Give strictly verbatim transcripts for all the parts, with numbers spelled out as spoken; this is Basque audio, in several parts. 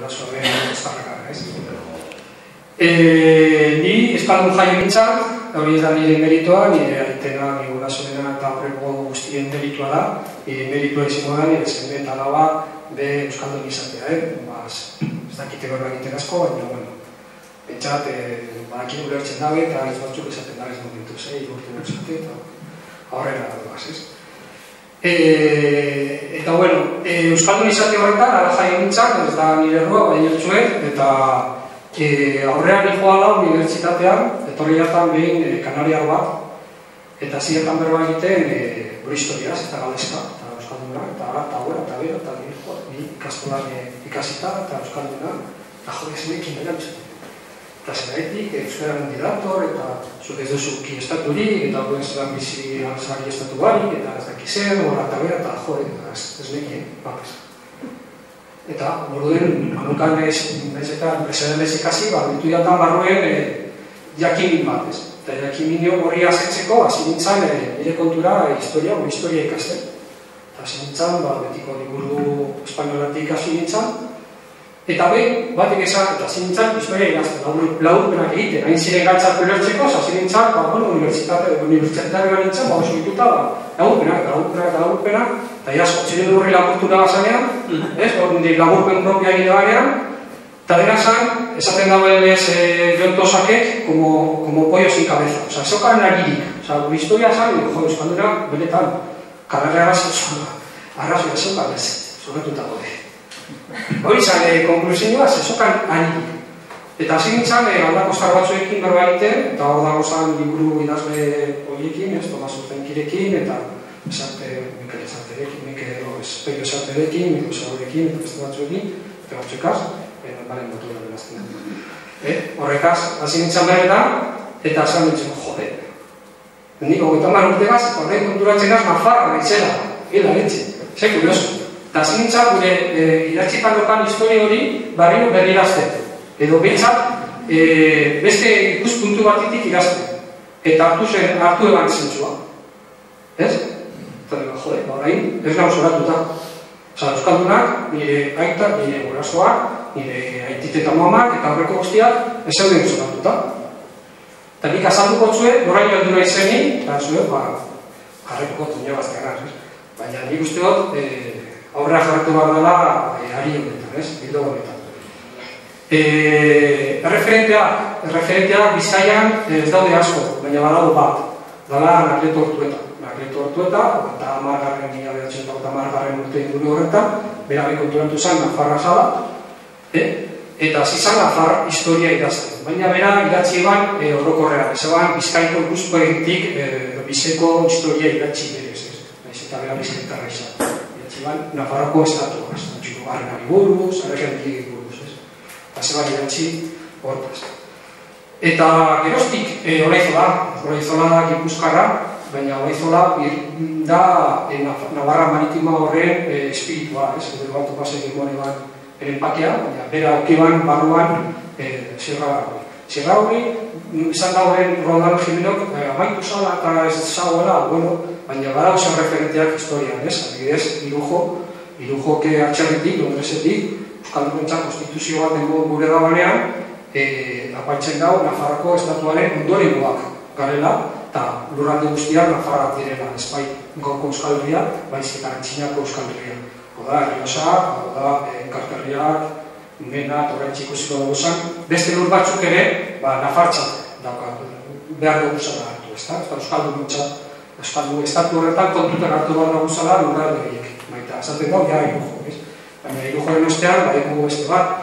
gurasoaren esparrakara, ez? Ni espaldun jaio nintzat, hori ez da nire meritoa, nire aitena, nire gurasoena eta horreko guztien meritua da, nire meritua izango da, nire zende eta laba be euskaldun izatea, ez dakite gorra egiten asko, baina, bueno, pentsat, badakin ulertzen dabe eta ez batzuk esaten da ez momentuz, igurtu ulertzate eta aurrera dagoaz, ez? Eta, bueno, euskaldun izate horretan, ara jaio nintzat, ez da nire errua, baina txuet, eta aurrean joa da unibertsitatean, etorri hartan behin kanariar bat, eta ziretan berba egiten hori historiaz, eta galdezka, eta euskalduna, eta ara, eta hori, eta bera, eta nire joa, ikastolan ikasita, eta euskalduna, eta jode zenekin erantzuten. Eta zeraetik, euskara mundi dator, eta zuk ez duzu ki estaturik, eta horren zelan bizi alzari estatu barik, eta ez dakizen, horra eta bera, eta jode, ez nekien, papes. Eta, boruden, manukan ez eta enpresaren ez ikasi, ditu jatan barruen jakimin bat, ez. Eta jakimin horri azetzeko, hasi nintzen, nire kontura, historia, hori historia ikasten. Eta hasi nintzen, betiko liburu espainolatik hasi nintzen, eta behin, batek esan, eta hasi nintzen, historia ikazten, laurpenak egiten, hain ziren galtzak ulertzeko, hasi nintzen, unibertsitatea nintzen, oso dituta, laurpenak, eta laurpenak, eta laurpenak, eta jasko, ziren durri laburtura bazanean, laburpen propia gire barean, eta dena zan, esaten dagoen ez Jon Tosakek, como pollo sin cabeza. Osa, esokan nagirik. Osa, gure historia zan, jo, euskalduna, benetan, karrera arrazoia esokan ez, zorretuta gode. Hori zan, konklusioa, esokan nagirik. Eta hasi nintzen, aldako zar batzuekin berba egiten, eta hor dago zan liburu idazle horiekin, ez, Tomas Urzenkirekin, eta esarte, Mikel Esarterekin, Mikel Espeio Esarterekin, Mikel Esarterekin, eta beste batzuekin, eta batzuekaz, balen motura berazten. Horrekaz, hasi nintzen beretan, eta esan nintzen, jode. Nik hogeita hamar urtegaz, eta horrein konturatzen az, Nafarra nahitzela, hila nintzen, ze kurioso. Eta hasi nintzen, gure idatxipandokan histori hori barriro berri irazten. Edo behintzat, beste ikuspuntu batitik irazten. Eta hartu zen, hartu eban zentzua. Ez? Eta dira, jode, horrein, ez nahu zoratuta. Osa, euskaldunak, nire aitak, nire gurasoak, nire aitit eta mamak, eta horreko guztiak, ez zeuden zoratuta. Eta nik azalduko zuen, noraino heldu nahi zenin, eta zuen, ba, jarreko tunea baztean, baina nik uste dut, aurrera jarretu behar dela, ari honetan, ez, bildo honetan. Erreferenteak, erreferenteak Bizkaian ez daude asko, baina badago bat, dala Anakleto Ortueta. Anakleto Ortueta, eta amargarren, mila behatzen eta amargarren urte inguru horretan, bera bekonturatu zen Nafarra zala, eta zizan Nafar historia idazten. Baina bera idatzi eban orokorrean, ez eban Bizkaiko guzkoetik Bizeko historia idatzi berez, ez eta bera Bizkaitarra izan. Idatzi eban Nafarroko estatua, ez da txiko barrenari buruz, arrekentik buruz. Zeba idatzi hortaz. Eta geroztik Oraizola, Oraizola da Gipuzkarra, baina Oraizola da Navarra Maritima horren espiritua, ez, edo bat opasek egone bat erenpakea, baina bera okiban barruan Sierra hori. Sierra hori, izan da horren Roldán Jimenok, amaitu zala eta ez zagoela, bueno, baina gara oso referenteak historian, ez, adibidez, Irujo, Irujoke atxerretik, Londresetik, Euskaldurentzat konstituzio bat dengo gure da banean, apaitzen dau Nafarroko estatuaren ondorengoak garela, eta lurralde guztiak Nafarrak direla, ez bai gauko Euskal Herria, baizik eta Antxinako Euskal Herria. Oda, Erriosak, oda, Enkarterriak, Mena, Torrentxiko ziko duguzan, beste lur batzuk ere, Nafartzat behar duguzan hartu, ez da? Euskaldunentzat, Euskaldun estatu horretan kontutan hartu behar duguzala lurralde horiek. Baita, esaten dau, ja, Irujo, ez? Baina Irujoren ostean, badeko beste bat,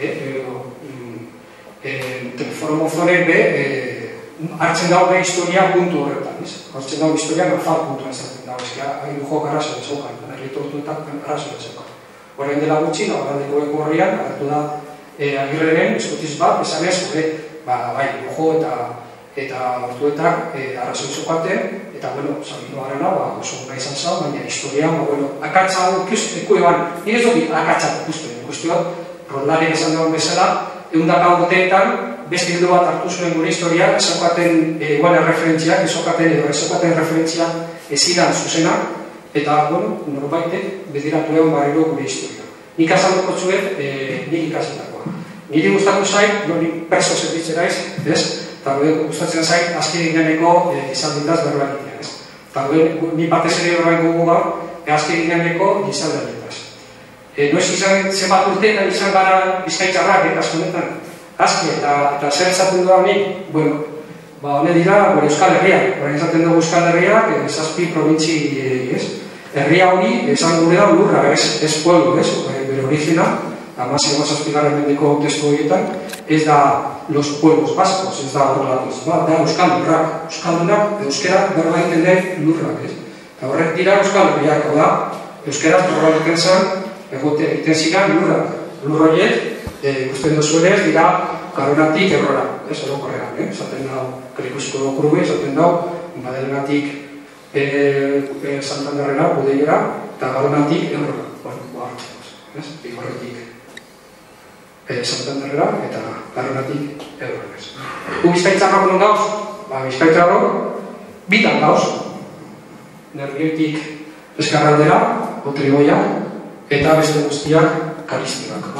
telefonomozonek be, hartzen dago historia puntu horretan, ez? Hartzen dago historia Nafar puntua esaten dago, ez? Irujo garrazo dezokan, erritortuetan garrazo dezokan. Horrein dela gutxi, nabardeko eko horrian, hartu da Agirreren, eskotiz bat, esan ez, bai, Irujo eta hortuetak arrazo dezokaten, eta, bueno, sabitu garena, oso gura izan zau, baina historia, bueno, akatza hau eko eban, nire ez dut akatzak ikusten, ikusten, Roldaren esan dagoen bezala, eundaka urteetan, beste hildo bat hartu zuen gure historia, esokaten igual referentziak, esokaten edo esokaten referentziak ezidan zuzena, eta, bueno, norbaitek bediratu egon barriro gure historia. Nik azalduko zuet, nik ikasitakoa. Niri gustatu zait, nori preso zerbitzen naiz, ez? Eta gustatzen zait, azken gineneko gizalditaz berbakitea, ez? Eta ni batez ere berbaik dugu gaur, azken gineneko gizalditaz. Noiz izan zenbat urteetan izan gara bizkaitzarrak, eta askonetan, azki, eta zer esaten dudan ni, bueno, ba, hone dira, Euskal Herriak, horrein esaten dugu Euskal Herriak, zazpi probintzi, ez? Herria hori, esan gure da lurra, ez pueblo, ez? Bere origina, además, egon zazpigarren mendeko testu horietan, ez da los pueblos vascos, ez da horrelatu, da Euskal Lurrak, Euskal Lurrak, Euskerak berba egiten den lurrak, ez? Eta horrek dira Euskal Herriak, hau da, Euskerak berba egiten zen, egote egiten ziren lurrak. Lur horiek, ikusten duzu ere, dira Karonatik errora, ez orokorrean, esaten dau, krikusiko dokurue, esaten dau, Madelenatik Santanderrera, Budeiera, eta Karonatik errora. Bueno, ba, ez, bigorretik Santanderrera eta Karonatik errora, ez. Gu bizkaitzarrak non dauz? Ba, bizkaitzarro, bitan dauz. Nervietik eskarraldera, Otrigoia, eta beste guztiak Karistibak.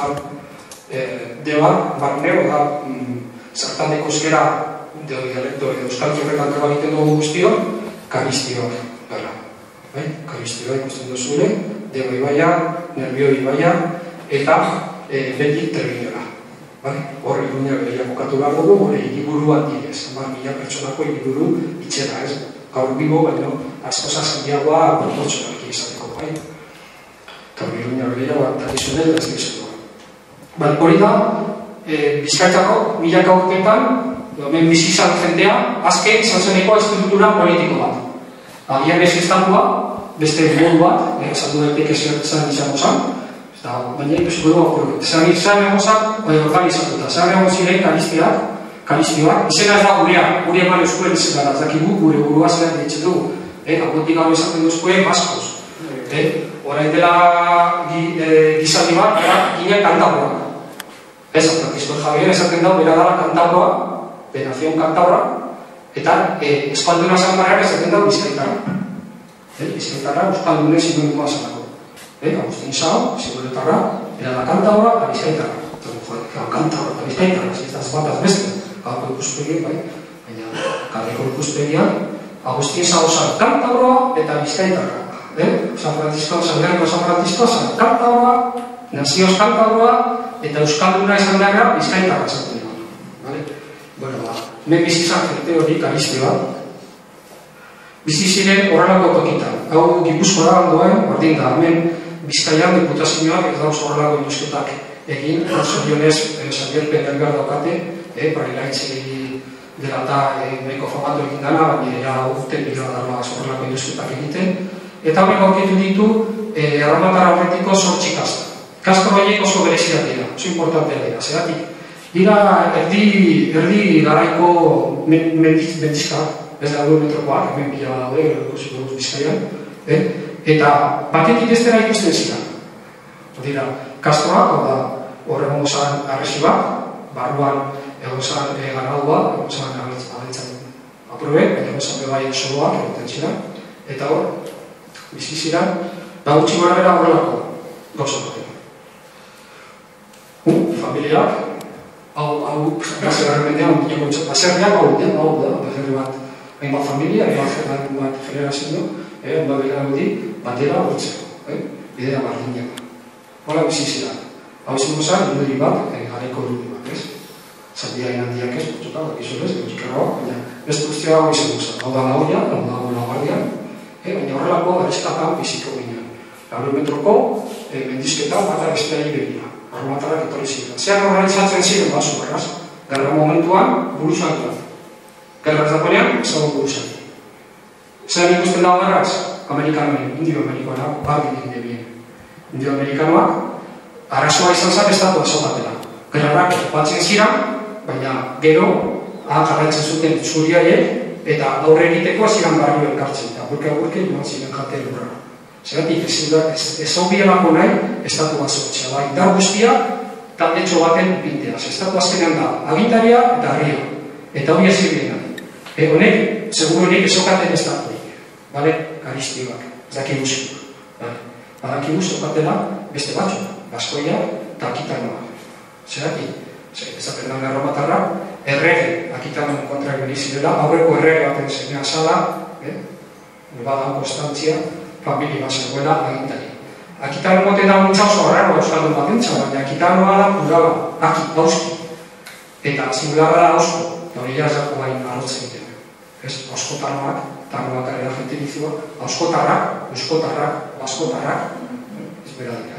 Deban, barneo da, sartandeko euskera, dialekto edo euskal zorretan traba egiten dugu guztio, Karistibak gara. Karistibak ikusten duzule, Deba ibaia, Nervio ibaia, eta betik Trebiñora. Horre Iruña bereia bukatu behar dugu, horre higiburu handirez, mila pertsonako higiburu itxera, ez? Gaur bigo, baina askosa zandiagoa proportzionalki izateko, bai? Eta Iruña bereia bat tradizionel ez dizugu. Hori da, Bizkaitzako milaka urteetan, hemen bizi izan jendea, azken izan zeneko estruktura politiko bat. Agian ez estatua, beste modu bat, esan du daiteke zan izango zan, baina ikusi dugu, zan izango zan, organizatuta, zan egon ziren karistiak, karistioak, izena ez da gurea, gure eman euskuen izan gara, zakigu, gure burua zelan ditzen dugu, agotik gaur esaten duzkuen baskoz. Horain dela gizaldi bat, ginen kantagoak. Ez, Francisco Javier esaten dago, bera dala kantabroa, de nazion kantabroa, eta espalduna zanbarrean esaten dago bizkaitarra. Bizkaitarra, euskaldune sinonimoa zanako. Agustin Sao, sinonimoetarra, bera da kantabroa eta bizkaitarra. Kantabroa eta bizkaitarra, ez bataz beste, gauko ikuspegi, baina karriko ikuspegia, Agustin Sao zan kantabroa eta bizkaitarra. San Francisco, San Leandro, San Francisco, San kantabroa, nazioz kantabroa, eta euskalduna esan gara bizkaitarra esaten dira. Bueno, ba, hemen bizi izan jente hori karisti bat. Bizi ziren horrelako tokitan. Hau Gipuzkoa da ondoen, bardin da, hemen Bizkaian diputazioak ez dauz horrelako induzketak egin, zorionez, Xavier Pendelgar daukate, parilaitzi dela eta nahiko famatu egin dana, baina ja urten bila darba horrelako induzketak egiten. Eta horrek aurkitu ditu, erromatara horretiko zortzi kasta. Kastro horiek oso bereziak dira, oso importantea dira, zeratik. Dira erdi, erdi garaiko mendizka, ez da du metrokoak, hemen bila daude, ikusi dugu Bizkaian, eta batetik ez dira ikusten ziren. Dira, kastroak, hau da, horre gongo zan arresi bat, barruan egon zan ganadua, egon zan abentzan aprobe, eta egon zan bebai soloak, egoten ziren, eta hor, bizi ziren, da gutxi gora bera horrelako gauza batean. Familiak, hau, baserren mendean, baserriak hau dut, hau da, baserri bat, hainbat familia, hainbat generazio, hainbat bera gudi, batera horretzeko, bidea bardinak. Hola bizi ziren. Hau izango zan, irudi bat, garaiko irudi bat, ez? Zandia inandiak ez, potxoka, bakizulez, gauzikarroa, baina ez guztia hau izango zan. Hau da nahoia, hau da hau laguardian, baina horrelako garezkakan biziko ginen. Lauro metroko, mendizketa bat arreztea iberia. Arromatarrak etorri ziren. Zean organizatzen ziren basu beraz, gerra momentuan buruzak duan. Gerra zakonean, zago buruzak. Zean ikusten dago gerraz, Amerikanoen, Indio-Amerikoena, barri dine bien. Indio-Amerikanoak, arazoa izan zan estatu azokatela. Gerrarrak batzen ziren, baina gero, jarraitzen zuten zuriaiek, eta aurre egiteko ziren barrio elkartzen. Eta burke-burke joan ziren jate lurra. Zeratik, ez hau bielako nahi, estatu bat sortzea, bai, dar guztia, taldetxo baten pinteaz. Estatu azkenean da, agintaria eta harria. Eta hori ezin nahi. Honek, seguro horiek esokaten estatuik. Bale, karistibak, ez daki guztiak. Badaki guztiak batela, beste batzu, Baskoia eta Akitanoa. Zerati, ezaten da erromatarra, errege, Akitanoen kontra egin zirela, aurreko errege baten zemea zala, bada konstantzia, familia bat zegoela agintari. Akitano moten da untza oso horrego euskaldun bat entza, baina Akitanoa da plurala, aki, hauski. Eta singularra da hausko, eta hori jazako bain arrotzen egiten. Hauskotarrak, tarroak arrela gentilizioa, hauskotarrak, euskotarrak, baskotarrak, ez bera dira.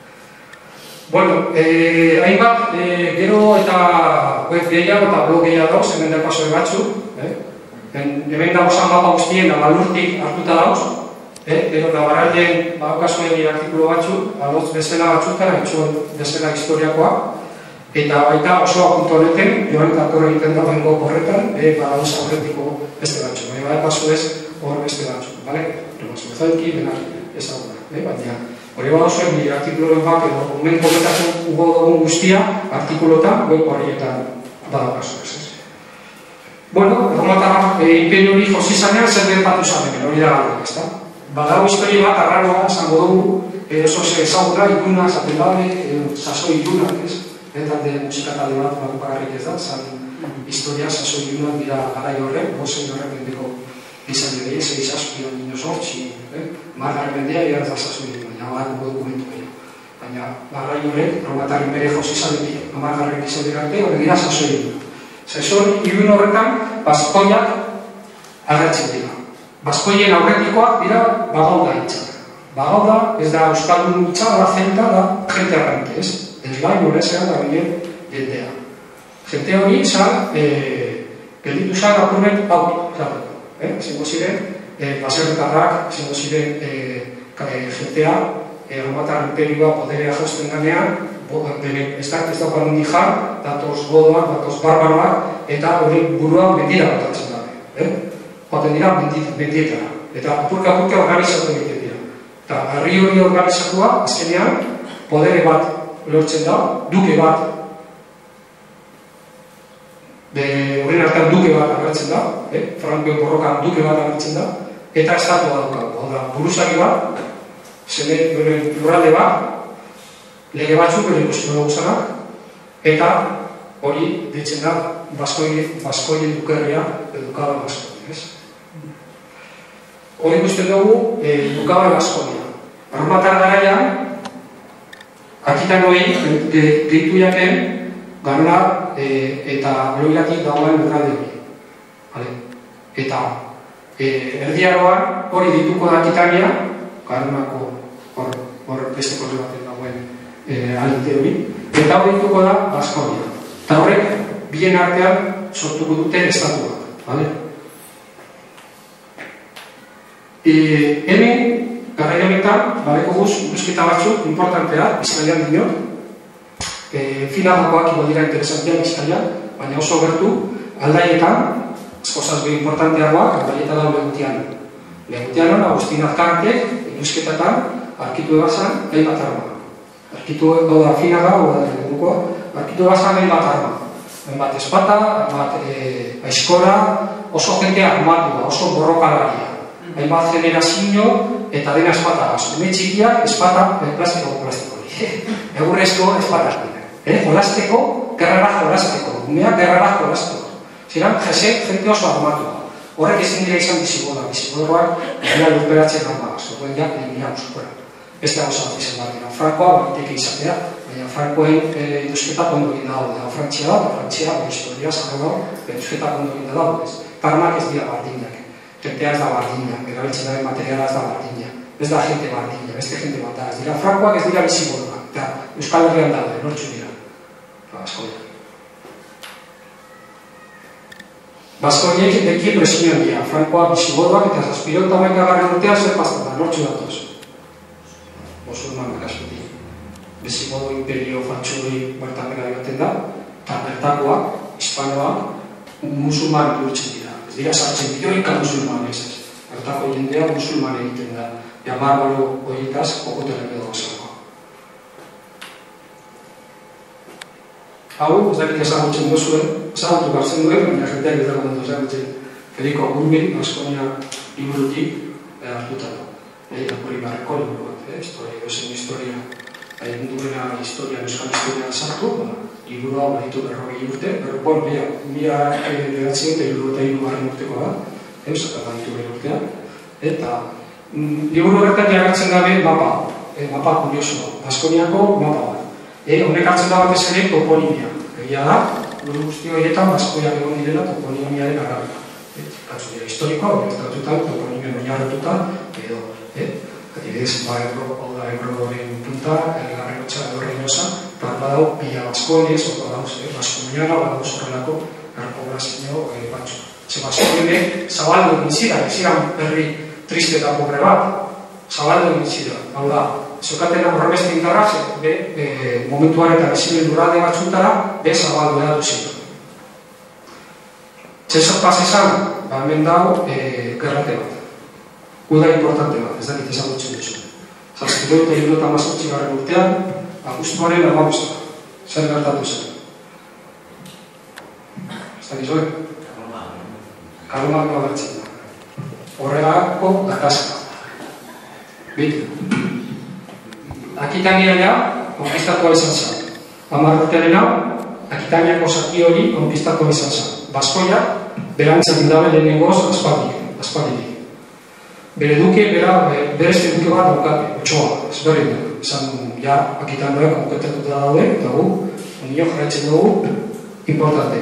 Bueno, hainbat, gero eta web gehiago eta blog gehiago dauz, hemen da pasoe batzu, hemen dago zan mapa guztien da balurtik hartuta dauz, gero nabarralden baukazuen artikulo batzu, alotz bezala batzutara, etxuan bezala historiakoa, eta baita osoa puntu honeten, joan kartor egiten da bengo horretan, badauz aurretiko beste batzu, baina paso ez hor beste batzu, bale? Rebazu bezalki, benar ezaguna, baina hori bat oso egin artikuloen bat edo dokumen komentatzen ugo dugun guztia artikulotan, web horrietan badakazu ez. Bueno, erromatarra imperio hori josi zanean zer gertatu zanen, hori da galdera, ezta? Badago historia bat arraroa zango dugu, oso ezaguna, ikuna, zaten dabe, sasoi ikunak, ez? Entalde musikatalde bat bat bakarrik ez da, zan historia, sasoi ikunak dira garai horrek, gozen horrek bendeko izan dira, ez izazpion dino sortzi, margarren bendea, iraz da sasoi ikunak. Baina dokumentu baina. Baina barrai horrek, romatarren bere josi zanetik, amargarren izan dira arte, horrek dira sasoi irun. Sasoi irun horretan, baskoiak agertzen dira. Baskoien aurretikoak dira bagauda hitzak. Bagauda ez da euskaldun hitza, da zenta, da jente arrante, ez? Desgain horrezean da bilen jendea. Jente hori izan, gelditu zan apurret hau, zateko. Zengo ziren, baserritarrak, zengo ziren, jentea, erromatar imperioa poderea jausten ganean, ez daukan hundi jar, datoz godoak, datoz barbaroak, eta hori buruan bendira batatzen dabe. Joaten dira bendietara. Eta apurka-apurka organizatu egiten dira. Eta herri hori organizatua, azkenean, podere bat lortzen da, duke bat, horren artean duke bat agertzen da, Frankoen borrokan duke bat agertzen da, eta estatua daukagu. Buruzagi bat, zene lurralde bat, lege batzuk bere ikusten duguzanak, eta hori ditzen da Baskoien dukerria, Dukaba Baskoia, ez? Hori ikusten dugu Dukaba Baskoia. Erromatar garaian, Akitanoei gehitu jaken, garla eta bloiratik dagoen lurralde hori. Eta erdiaroan hori dituko da Akitania, Garunako hor beste korre baten dagoen alite hori, eta hori dituko da Baskonia. Eta horrek, bien artean sortuko dute estatu bat. Hemen, garrai honetan, badeko guz, ikusketa batzuk, importantea, Bizkaian dinot, finalakoak iko dira interesantiak Bizkaian, baina oso gertu, aldaietan, eskozaz behin importanteagoak, aldaietan da Legutiano. Legutiano, Agustin Azkantek, ikusketatan, arkitu ebazan, gai bat arma. Arkitu da finaga, arkitu ebazan gai bat arma. Bat espata, bat aizkora, oso jente armatu, oso borrokalaria. Hainbat generazio eta dena espata gazu. Hume txikiak espata, plastiko, plastiko. Egurrezko espata. Jolasteko, gerrara jolasteko. Humeak gerrara jolasteko. Ziran, jente oso armatu. Horrek ezin dira izan bizigoda. Bizigodoak, dira lurperatzen arma gazu. Guen jak, nire ausukora. Beste hau zan izan bat dira. Frankoa, baiteke izatea, baina Frankoen induzketak ondo ginda dago. Eta Frantzia da, eta Frantzia, historia, zako dago, induzketak ondo ginda dago. Tarnak ez dira bardinak. Jentea ez da bardinak, erabiltzen daren materiala ez da bardinak. Ez da jente bardinak, beste jente bat da. Ez dira Frankoak ez dira bizigodoak. Eta Euskal Herrian daude, nortzu dira. Baskoia. Baskoiek eki presionian dira. Frankoak bizigodoak eta zazpiron eta maika garren urtea zer pastan da, nortzu datoz. Musulman kaspetik. Bizigodo imperio fantxuri bertan bera egaten da, eta bertakoak, hispanoak, musulman durtzen dira. Ez dira sartzen bideoika musulman ez ez. Bertako jendea musulman egiten da. Eta barbaro horietaz, kokotera edo gozako. Hau, ez dakit ezagutzen duzuen, ezagutu gartzen duen, baina jenteak ez dago dut ezagutzen. Federico Gurgel, Baskonia liburutik hartuta da. Eta hori barreko liburu bat, historia, gozen historia egin duena historian, euskal historian sartu, liburu hau baditu berrogei urte, berrokon, mila bederatzi eta hirurogeita hiru garren urteko da, eus, eta baditu bere urtean, eta liburu horretan jarratzen dabe mapa, mapa kuriosoa, Baskoniako mapa bat. Honek hartzen da batez ere toponimia, egia da, gure guzti horietan Baskoniak egon direla toponimiaren arabera. Katzuria historikoa, horretatutan, toponimia oinarretutan, edo, adibidez, ba Ebro, da Ebroren punta, Garren Otsa edo Reynosa, eta badau pila Baskones, o badauz, Baskoniana, badauz horrelako errepoblazio batzu. Ze Baskonek zabaldu egin ziren, ez ziren berri triste eta pobre bat, zabaldu egin ziren. Hau da, zeukaten horrebeste indarra, momentuan eta bizimen lurralde batzutara, be zabaldu edatu ziren. Txesor pas esan, ba hemen dago gerrate bat. Guda importante bat, ez dakit ezagutzen duzu. Zazpidoi eta hiru eta mazortzi garren urtean, abuztuaren amabusta. Zer gertatu zen? Ez dakit zoe? Kalomako abertzen da. Horregako dakazka. Bitu. Akitaniana, konkistatua izan zen. Hamar urtearena, Akitaniako zati hori konkistatua izan zen. Baskoiak, berantzak dabe lehenengoz aspalditik. Bere duke, berezte duke bat daukate, otsoa, ezberdin da. Esan, ja, Akitandoek konketetuta daude, eta gu, nio jarraitzen dugu, importante.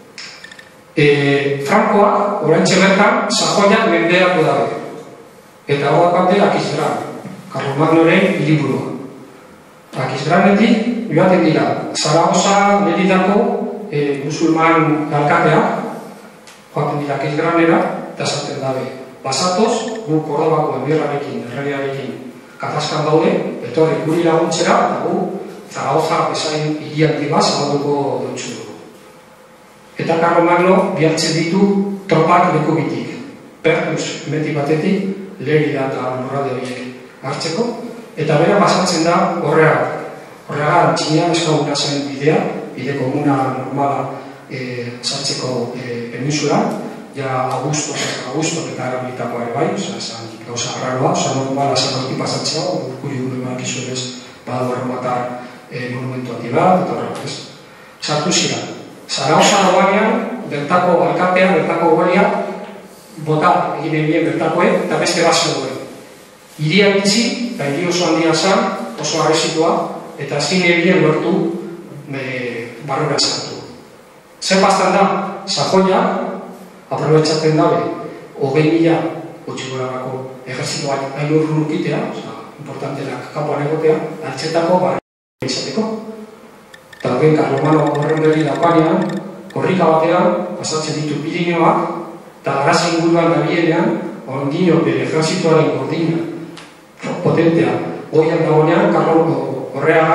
Frankoak, oraintxe bertan, Sajoiak mendeako dabe. Eta hau aparte, Akizbran, Karlomagnoren hiriburua. Akizbranetik, joaten dira, Zaragoza meritako musulman alkateak, joaten dira Akizbranera, eta esaten dabe. Basatoz, gu Kordobako emirrarekin, erregearekin katazkan daude, etorri guri laguntzera, eta gu Zaragoza bezain hirialdi bat zabalduko dutxu dugu. Eta Karlomagno bihartzen ditu tropak leku bitik. Pertuz, metik batetik, Lerida eta lurralde horiek hartzeko, eta bera pasatzen da horreak. Horreak, txinean eskaguna zen bidea, bide komuna normala sartzeko peninsula, ja Augusto, Augusto eta erabilitakoa ere bai, esan gauza arraroa, oza normala esan horti pasatzea, urkuri gure manak izuelez badu erromatar monumentu handi bat, eta horrek ez. Sartu ziren. Zaragoza dagoanean, bertako alkatea, bertako golia, bota egin egin bertakoek, eta beste bat zegoen. Hiria bitzi, eta hiri oso handia zan, oso agresitua, eta zin egin lortu barrura sartu. Zer bastan da, Sajoia, aprobetxatzen dabe, hogei mila gotxigorako ejerzitoa ailur nukitea, importantenak kapoan egotea, altxetako barri izateko. Eta ben, Karlomagno horren berri dagoanean, korrika batean, pasatzen ditu Pirinioak, eta garazi inguruan gabienean, ondino bere ejerzitoaren gordina, potentea, goian dagoenean, Karlomagno horreaga,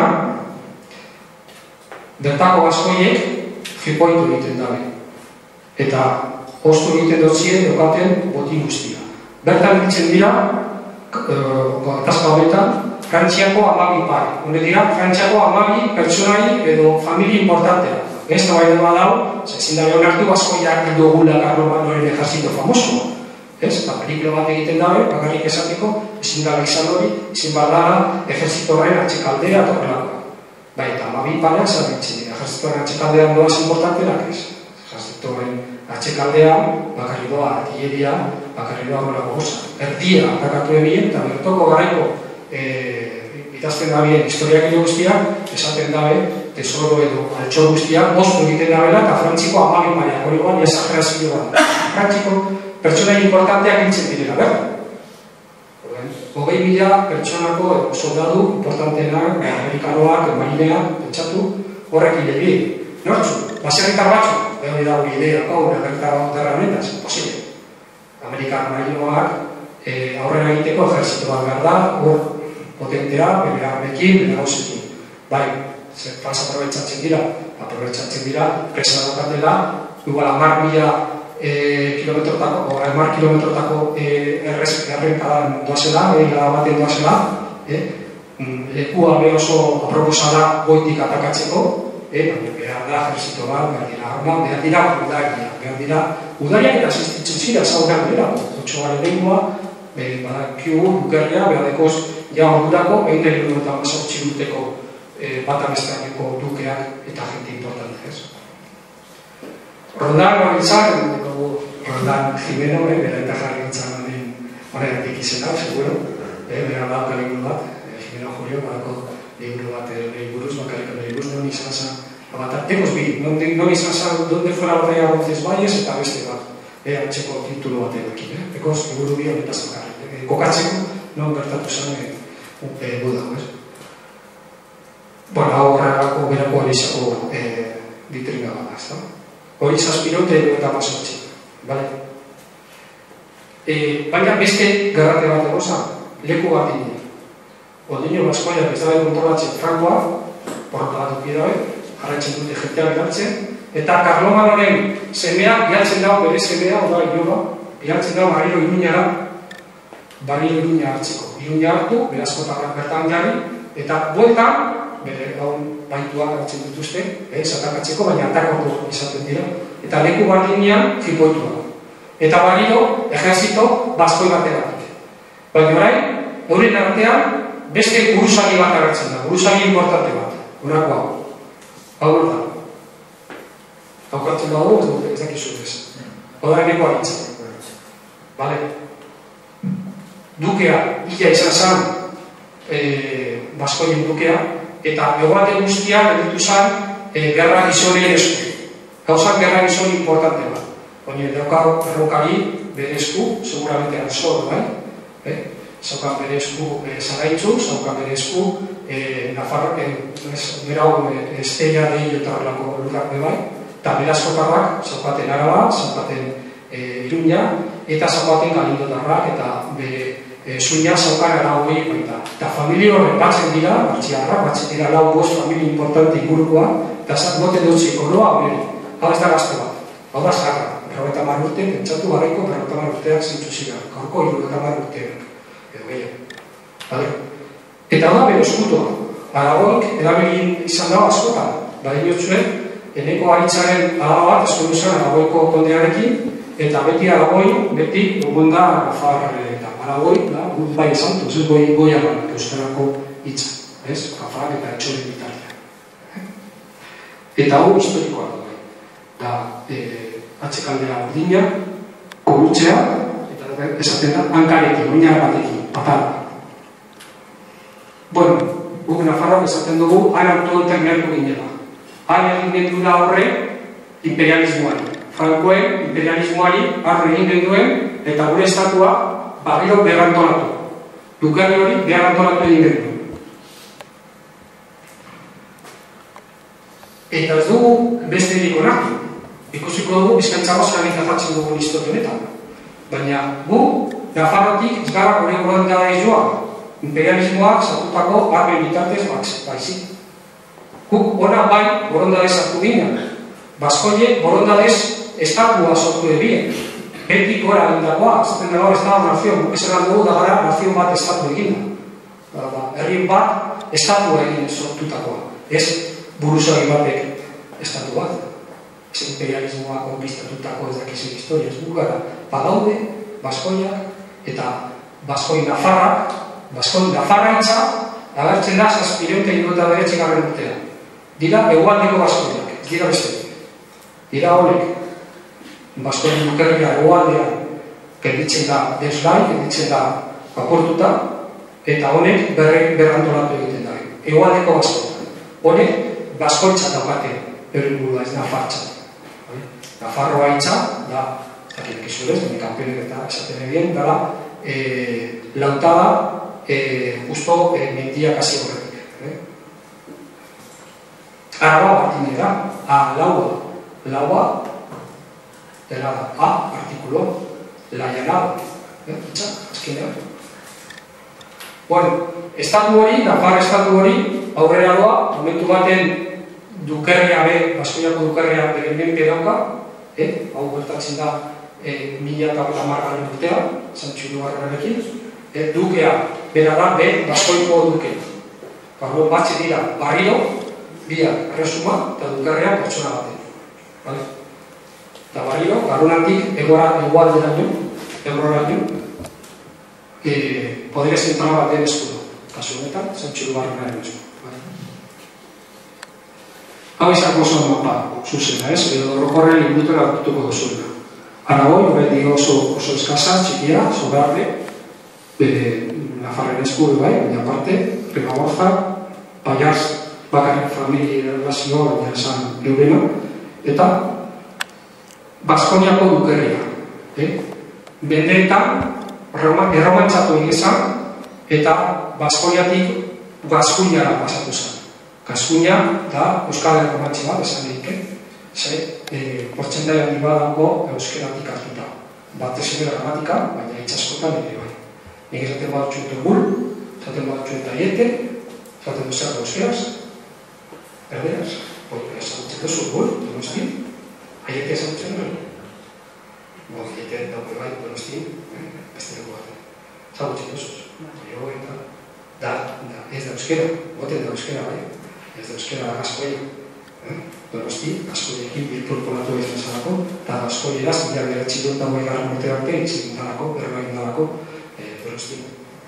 bertako Baskoiek jipoitu egiten dabe. Eta ostu egiten dotzien dokaten botin guztia. Bertan ditzen dira, gatazka honetan, Frantziako amabi pare. Hone dira, Frantziako amabi pertsonai edo familia importantea. Ez da bai dema dau, zezin dabe honartu Baskoiak dugula Karlomagnoren ejerzito famosoa. Ez, bakarrik bat egiten dabe, bakarrik esateko, ezin dara izan hori, ezin badara ejerzito horren atxekaldea eta horrelakoa. Bai, eta amabi pareak zarritzen dira, ejerzito horren atxekaldean doaz importantenak ez. Ejerzito horren atxekaldean, bakarri doa artilleria, bakarri doa horrelako goza. Erdia atakatu ebien, eta bertoko garaiko itazten dabien historiak edo guztiak, esaten dabe, tesoro edo altxo guztiak, ostu egiten dabela, eta Frantziko amabi pareak, hori goan, esagerazio bat. Frantziko pertsonai importanteak intzen direla, berda? Hogei mila pertsonako soldadu importanteenak, amerikanoak, marineak, pentsatu, horrek idegi. Nortzu, baserritar batzu, behori dago idea, hau, errektar derra honetaz, posible. Amerikan marinoak aurrera egiteko ejerzito bat behar da, hor potentea, bere armekin, bere gauzekin. Bai, zer pas aprobetxatzen dira, aprobetxatzen dira, presa daukatela, igual hamar mila kilometrotako, o hamar kilometrotako errenkadan doazela, egila baten doazela, lekua be oso aproposada goitik atakatzeko, behar da ejerzito bat, behar dira arma, behar dira udariak, behar dira udariak eta asistitzen zira, zaugan dira, otxoaren lehua, badakiu, bukerria, behar dekoz ja ordurako, egin da hiru eta hamazortzi urteko bata besteaneko dukeak eta gente importante, ez? Rondan hori izan, Rondan Jimeno, bera eta jarri gintzen horregatik izena, seguro, bera badauka liburu bat, Jimeno Julio, badako liburu bat lehi buruz, bakariko lehi buruz, non izan zan, bat, temos bi, non izan zan, donde fuera batalla Roncesvalles eta beste bat, bera txeko titulu bat edakin, ekoz, liburu bi honetaz bakarrik, kokatzeko, non bertatu zan budago, ez? Bueno, horregako berako hori izako ditrina bat, ez da? Hori zazpirote eta mazortzi, bale? Baina beste garrate bat egozan, leku bat ino. Odino Baskoiak ez dabe kontrolatzen Frankoa, porrota bat uki dabe, jarraitzen dute jenteak bilatzen, eta Karlomanoren semea, bilatzen dago bere semea, oda inoba, bilatzen dago barriro Iruñara, barriro Iruña hartzeko. Iruña hartu, berazkotak bertan jarri, eta bueltan, bere gaun baitua hartzen dituzte, zatakatzeko, baina atakoko izaten dira, eta leku barrinean jipoitua. Eta barriro, ejerzito, Baskoi bateratik. Baina orain, euren artean, beste buruzagi bat agertzen da, buruzagi importante bat, horako hau. Hau da. Hau kartzen dago, ez dut, ez dakizu ez. Hau da eneko aritzen. Bale? Dukea, illa izan zan, Baskoien dukea, eta egoate guztia gelditu zan, gerra gizonen esku. Gauzak gerra gizon importante bat. Oine, daukau errokari bere esku, seguramente alzor, bai? Zaukan bere esku zagaitzu, zaukan bere esku berau estella dehi eta horrelako lurrak bebai, eta berazkotarrak zaukaten Araba, zaukaten Iruña, eta zaukaten Galindotarrak, eta bere zuina zaukan Aragoi baita. Eta familio horren batzen dira, batziarrak, batzen dira lau bost familio importante ingurukoa, eta moten dutzi koroa hori, hau ez da gazte bat, hau da zarra. Berrogeta mar urte, pentsatu barriko berrogeta mar urteak zintzu ziren, gaurko irurogeta mar urteak, edo gehiago. Eta da bere eskutua, Aragoik erabegin izan dago askotan, bari diotzuen, eneko aritzaren alaba bat eskondu zen Aragoiko kondearekin, eta beti Aragoi, beti dugun da Rafarretan. Aragoi, gut bai izantu, ez goi aman, euskarako hitza, ez? Rafar eta etxoren bitartean. Eta hau historikoa da, da, atzekaldera urdina, korutzea, eta esaten da, hankarekin, oinara batekin, patara. Bueno, guk Nafarroak esaten dugu, han autodeterminatu ginela. Han egin genduna horre, imperialismoari. Frankoen imperialismoari harre egin genduen, eta gure estatua barriro berrantolatu. Dukerri hori berrantolatu egin genduen. Eta ez dugu beste dik onartu. Ikusiko dugu, bizkantzako zerabit nafatzen dugu historionetan. Baina gu, Nafarrotik ez gara gure borondada izua, imperialismoak zatutako armen bitartez baizik. Guk ona bai borondadez hartu ginen. Baskoie borondadez estatua sortu ebien. Beti gora gindakoa, zaten dago ez dago nazio, guk esan dugu da gara nazio bat estatu egin. Herri bat estatua egin sortutakoa. Ez buruzagi batek estatu bat. Ez imperialismoa konkistatutako ez dakizen historia. Ez guk gara, badaude, Baskoiak eta Baskoi Nafarrak, Baskoi Nafarraitza, agertzen da zazpireun eta hirurogeita bederatzi garren urtean. Dira hegoaldeko Baskoiak, ez dira beste. Dira horrek, Baskoien dukerria hegoaldean gelditzen da deslai, gelditzen da aportuta, eta honek berrantolatu egiten da. Hegoaldeko Baskoiak. Honek Baskoitza daukate berrengurua ez Nafartza. Nafarroa itza, da, zakilek izurez, dene kampeonek eta esaten egin, dara, lautada justo mendiak hasi horretik. Araba batine da, a, laua, laua, dela da, a, artikulo, laianado, itza, azkenean. Bueno, estatu hori, Nafar estatu hori, aurrera doa, momentu baten dukerria be, Baskoiako dukerria bere menpe dauka, hau bertatzen da mila eta hamargarren urtean, Santxu Irugarrenarekin, dukea bera da be Baskoiko duke. Gaur batxe dira barriro, biak erresuma eta dukerria pertsona baten. Eta barriro, garunatik egora egualdera du, egora du, podere zentrala baten eskudu. kasu honetan, zentxuru barrena erosko. Hau izango oso mapa zuzena, ez? Edo horrekorren ingurutura hartuko duzuena. Aragoi, horretik oso eskasa, txikia, sobrarde, Nafarren esku bai, baina parte, Ribagorza, Paiaz, bakarrik familia relazioa, baina esan eurena, eta Baskoniako dukerria. Bendeetan, erromantzatu egizan, eta Baskoniatik Gaskuñara pasatu zen. Gaskuña da Euskal Erromantzi bat, esan egike, ze, portxendai handi badako euskeratik hartuta. Batez ere gramatika, baina itxaskotan ere bai. Nik esaten bat txuetu gul, esaten bat txuetu aiete, esaten duzera euskeraz, erderaz, porque esaten duzu gul, donosti, aiete esaten duen. Bo, aiete dauke bai, donosti, beste dugu bat. Esaten duzuz. Jo, eta, da, ez da euskera, boten da euskera bai, ez da euskera da Gaskoia. Donosti, Gaskoiekin birkorporatu ez bezalako, eta Gaskoieraz, bila beratxikot dago egarren urte arte, itxekin dalako, berroa indalako, Donosti.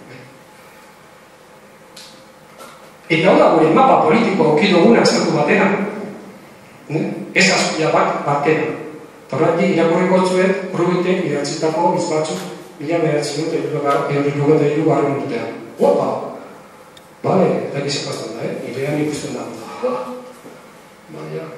Eta hau da gure mapa politiko okidoguna estatu batena. Ez azpila bat batena. Torratik irakurriko zuet, Rubitek idatzitako bizbatzuk mila beratxikot eurikogeta iru garren urtean. Opa! Bale, eta gizeko azten da, eh? Irean ikusten da. Baina...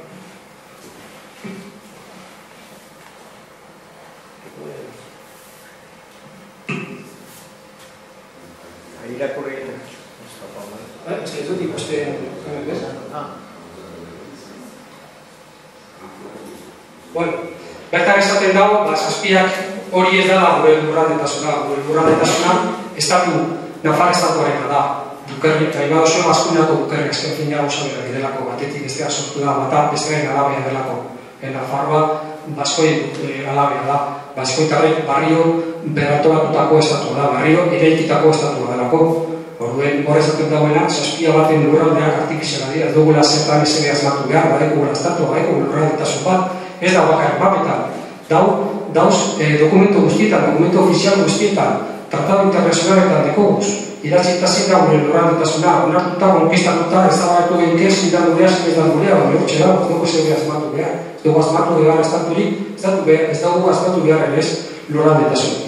Irakurri egiten. Ez que dut ikusten... Bueno, bertan esaten dago, zazpiak hori ez dela gure lurraldetasuna. Gure lurraldetasuna estatu, Nafar estatuarena da. Dukerri, eta iba oso Baskoniako dukerri, ezken fina oso bera direlako, batetik bestea sortu da, bata bestearen alabea delako. Nafarroa, Baskoi alabea da. Baskoitarrek barrio berratoratutako estatua da, barrio eraikitako estatua delako. Orduen, hor esaten dagoena, zazpia baten lurraldeak artifiziala dira, ez dugula zertan esene asmatu behar, badeko gula estatua, badeko lurraldetasun bat, ez da bakarrik mapetan. Dau, dauz dokumento guztietan, dokumento ofizial guztietan, tratado internazionaletan dekoguz, idatzita zin da gure lurraldetasuna, onartuta, konkistatuta, ez da baeko genkez, zidan gurea, zin ez da gurea, baina hortxe da, ez dugu zebe asmatu behar. Ez dugu asmatu behar estaturik, ez dugu asmatu behar ez lurraldetasunik.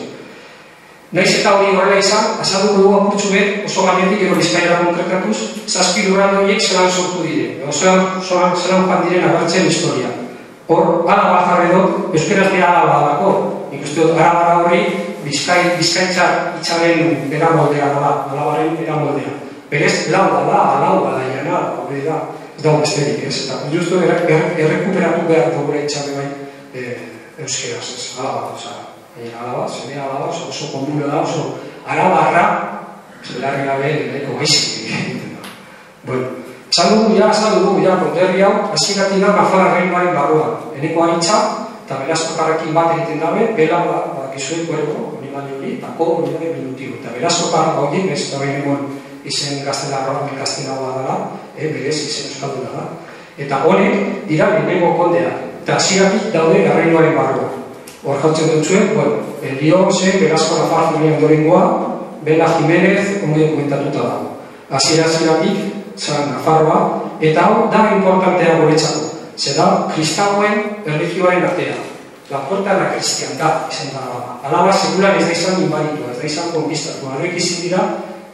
Naiz eta hori horrela izan, azalduko dugu apurtxu bet, oso gainetik ero Bizkaira konkretatuz, zazpi lurralde horiek zelan sortu dire, zelan joan diren agertzen historia. Hor, Araba jarri dut, euskeraz bera Araba dalako, ikuste dut Araba horri Bizkaitza itxaren bera moldea da, Alabaren bera moldea. Berez, lau da da, alau da, jana, hori da, ez dago besterik ez, eta justu errekuperatu behar dugure itxarre bai euskeraz ez, Alaba, oza. Alaba, zene Alaba, oso komune da, oso Arabarra, zelarri gabe, nahiko gaizik egiten da. Bueno, esan dugu ja, esan dugu ja, konderri hau, aziratik da Nafar erreinuaren barruan. Eneko haritza, eta berazkokarrekin bat egiten dabe, bela da, bakizue kuerko, hori bali hori, eta ko hori dabe minutio. Eta berazkokarra horiek, ez da behin egon izen gaztelarroa, gaztelagoa dela, berez izen euskalduna da. Eta honek dira lehenengo kondeak, eta aziratik daude erreinuaren barruan. Hor jautzen dutzuen, bueno, elio zen, berazko Nafar zurien dorengoa, Bela Jimenez, ongi dokumentatuta dago. Azira-aziratik, zan Nafarroa, eta hau da importantea guretzako. Zer da, kristauen erligioaren artea. La puerta la cristiandad, izan da. Alaba seguran ez da izan inbaditua, ez da izan konkistatu. Horrek izin dira,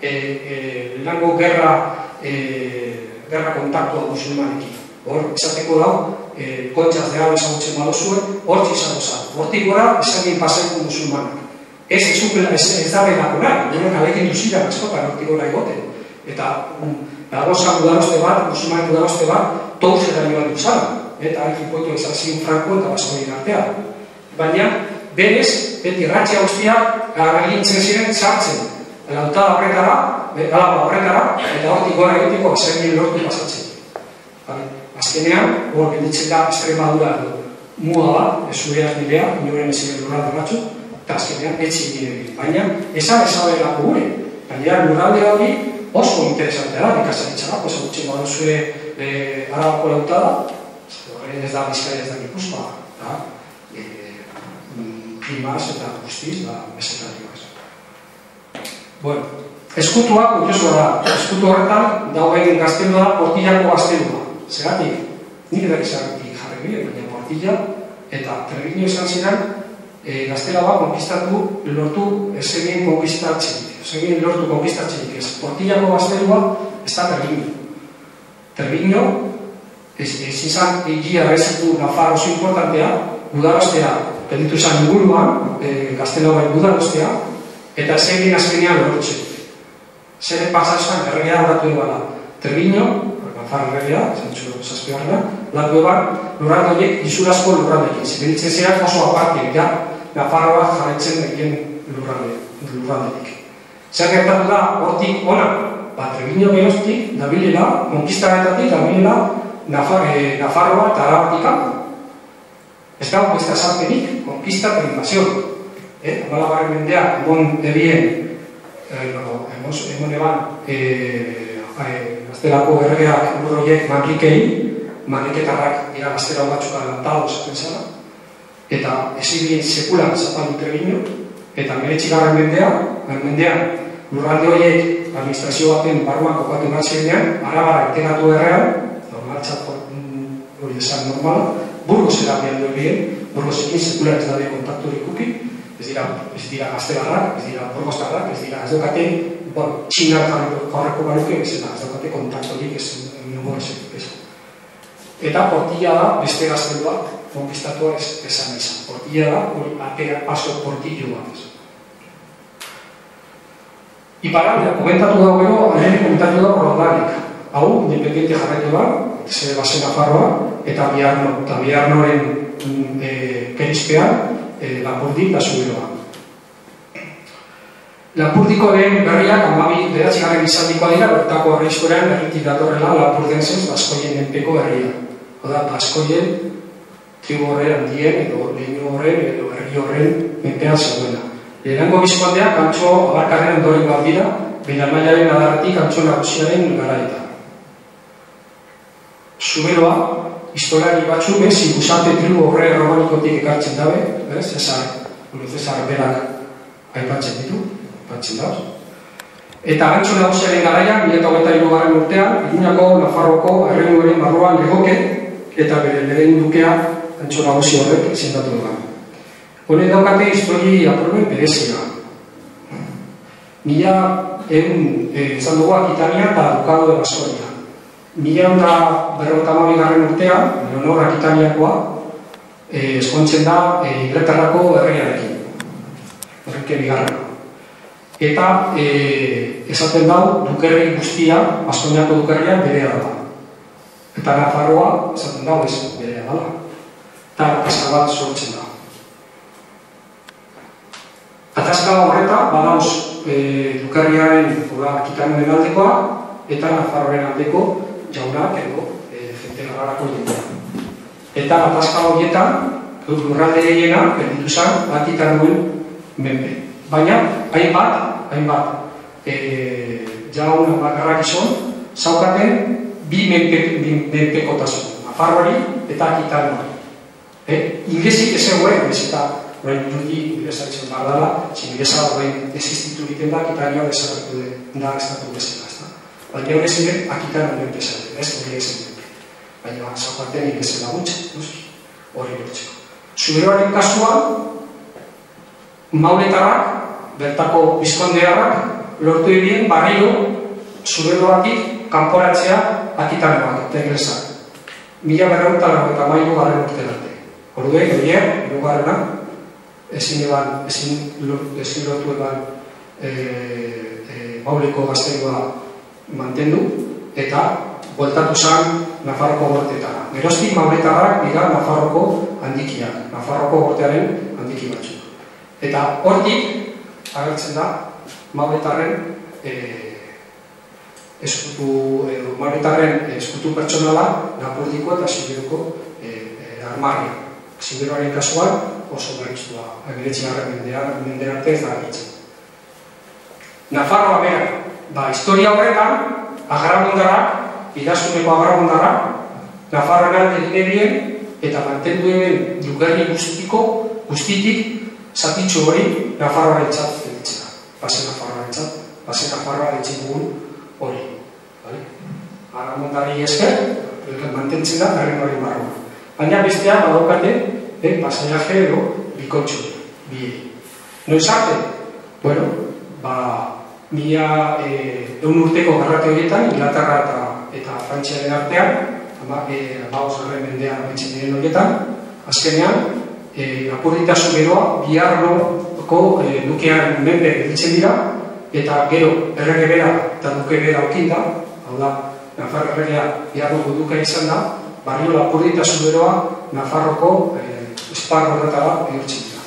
lango gerra kontaktua musulmanekin. Hor, esateko dau, kontxaz de hau ezagutzen badozuen, hortzi izango zan. Hortik gora, esan egin pasaiko musulmanak. Ez ez da benako nahi, gure kalekin duzira, eskotan hortik gora egoten. Eta, dagozan udaroste bat, musulmanek udaroste bat, touz eta nioan duzan. Eta hakin poitu izan zin Franko eta Baskoien artean. Baina, berez, beti ratxia guztiak agintzen ziren sartzen. Lautada horretara, alaba horretara, eta hortik gora egiteko esan lortu pasatzen. Azkenean, hor gelditzen da Extremadura muga bat, ez zureaz nilea, inoren eziren lurralde batzu, eta azkenean etxin diren. Baina, esan ezabelako gure. Baina, lurralde hori oso interesantea da, ikasaritxara, pues agutxen badu zure Arabako lautada, horren ez da Bizkaia ez da Gipuzkoa, primaz eta guztiz, mesetarioaz. Bueno, Eskutua, kuriosua da, eskutu horretan dagoen gaztelua da Portillako gaztelua. Zeratik, nik edak izagatik jarri bide, baina Portilla eta Treviño izan ziren gaztela bat konkistatu lortu ezegin konkistatzenik. Ezegin lortu konkistatzenik ez. Portillako gaztelua ez da Treviño. Treviño ez izan egia egitu Nafar oso importantea, Gudarostea, penditu izan inguruan, gaztela bai Gudarostea, eta ezegin azkenean lortzen. Zer pasazan erregea aldatu ebala. Treviño, Nafar erregea, zentzu zazpigarra, aldatu eban, lurralde horiek izurazko lurraldekin. Zibiritzen ziren oso apartiek, ja, Nafarroa jarretzen egin lurraldetik. Zer gertatu da, hortik ona, ba, Treviño geroztik, dabilela, konkistagaretatik, dabilela, Nafarroa eta Arabatika. Ez dago ez da zarpenik, konkista eta invazio. Amalagarren mendea, emon ebien, emon eban, gaztelako erregeak burroiek Manrikei, Manriketarrak dira gaztela batzuka lantado zaten zara, eta ezibien sekulan zapaldu Treviño, eta meretxigarren mendea, mendean, lurralde horiek administrazio baten barruan kokatu nazienean, Arabara integratu errean, normaltzat hori esan normala, Burgos erabian duen bien, Burgosekin sekulan ez dabe kontakturik uki, ez dira gaztelarrak, ez dira borgostarrak, ez dira ez daukate, txinar jarreko baluke, ez daukate kontaktorik ez niongo ez. Eta Portilla da beste gaztelua konkistatua esan izan. Portilla da, apera paso Portillo bat. Iparaldea, komentatu dago gero, alene komentatu dago Rodarik. Hau, independiente jarraitu da, ze base Nafarroa, eta Biarnoren perizpean, Lapurdik da Zuberoa. Lapurdiko lehen berriak, amabi bederatzigarren izandikoa dira, bertako horreizkorean berritik datorrela Lapurdenses Baskoien menpeko herria. Oda, Baskoien tribu horren handien, edo leinu horren, edo herri horren menpean zegoena. Lehenengo bizkondeak antxo abarkarren ondoren bat dira, Benalmaiaren adarretik antxo nagusiaren garaetan. Zuberoa, historiari batzu, bez, ikusante tribu horre romanikotik ekartzen dabe, bez, Cesar, Julio Cesar berak aipatzen ditu, aipatzen dauz. Eta antxo nagusiaren garaian, mila eta hogeita hirugarren urtean, Iruñako Nafarroko erreinuaren barruan legoke, eta bere lehen dukea antxo nagusi horrek zendatu dugu. Honen daukate histori aprobe berezia. Mila egun izan dugu Akitania eta Dukado de Baskonia. Mila eta berrogeta hamabigarren urtean, Leonor Akitaniakoa, eskontzen da Inglaterrako erregearekin. Enrique bigarren. Eta esaten dau, dukerri guztia, Baskoniako dukerria berea da. Eta Nafarroa, esaten dau, ez berea dala. Eta gatazka bat sortzen da. Gatazka horreta, badauz dukerriaren, Akitaniaren aldekoa, eta Nafarroaren aldeko jaunak edo jente garrarako jendea. Eta gatazka horietan, lurralde gehiena, berditu zen, Akitanuen menpe. Baina, hainbat, hainbat, jaun bakarrak izan, zaukaten bi menpekotasun, Nafarroari eta Akitanuari. Inglesik ez egoen, ez eta orain judi inglesa izan behar dela, inglesa orain existitu egiten da, Akitanua desarratu da estatu bezala. Baina hori ziren, Akitanu menpe zaten, ez hori ezen menpe. Baina zaukaten inglesa laguntza, hori lortzeko. Zuberoaren kasuan, Mauletarrak, bertako bizkondearrak, lortu egin barriro Zuberoatik kanporatzea Akitanuak eta inglesak. Mila berreuntan eta mailu garren urte darte. Horudek, horiek, hirugarrena, ezin lortu eban Mauleko gaztelua mantendu, eta bueltatu zen Nafarroko gorteetara. Geroztik Mauletarrak dira Nafarroko handikiak, Nafarroko gortearen handiki batzuk. Eta hortik, agertzen da, Mauletarren Mauletarren eskutu pertsonala, Lapurdiko eta Zuberoko armarria. Zuberoaren kasuan oso berriztua, emeretzigarren mendera arte ez da agertzen. Nafarroa bera, ba, historia horretan, agarramundarrak, idazuneko agarramundarrak, Nafarroan alde egin eta mantendu egin dukerri guztiko, guztitik, zatitxo hori Nafarroaren txat editzera. Base Nafarroaren txat bazen Nafarroa ditzen dugun hori. Aramontari esker, mantentzen da herriaren barruan. Baina bestea badaukate, pasaiaje edo bikotxu, biei. Noiz arte? Bueno, ba, mila egun urteko garrate horietan, Inglaterra eta Frantziaren artean, bagoz garren mendean betzen diren horietan, azkenean, apurditasun geroa, biharroko nukean menpe ditzen dira, eta gero errege bera eta duke bera okinda, hau da, Nafarro erregea biharroko duka izan da, barrio apurditasun geroa Nafarroko esparro horretara bihurtzen dira.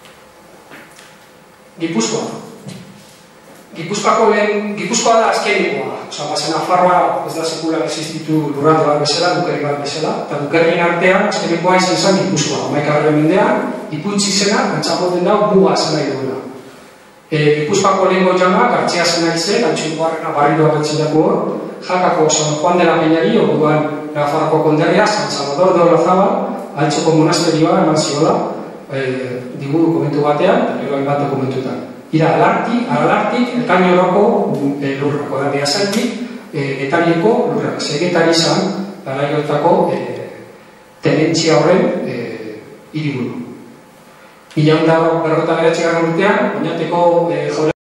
Gipuzkoa. Gipuzkoako lehen, Gipuzkoa da azkenikoa. Osa, bazen Nafarroa ez da sekula existitu lurralde bat bezala, dukerri bat bezala, eta dukerrien artean azkenikoa izan zen Gipuzkoa. Hamaikagarren mendean, Ipuntzi zena, antzako den dago, muga zen nahi duela. Gipuzkoako lehenko jaunak, hartzea zen nahi zen, antxuinkoarrena barriro abetzen dago hor, Jakako San Juan de la Peñari, orduan Nafarroko konderria, San Salvador de Olazabal, Altxoko monasterioa eman ziola, digu dokumentu batean, eta gero hainbat dokumentuetan. Ira, alartik, alartik, elkainiorako lurrako da behazaitik, etarieko lurrak, segetari izan, garaiotako tendentzia horren hiriburu. Mila honda berrota beratxe gara urtean, oinateko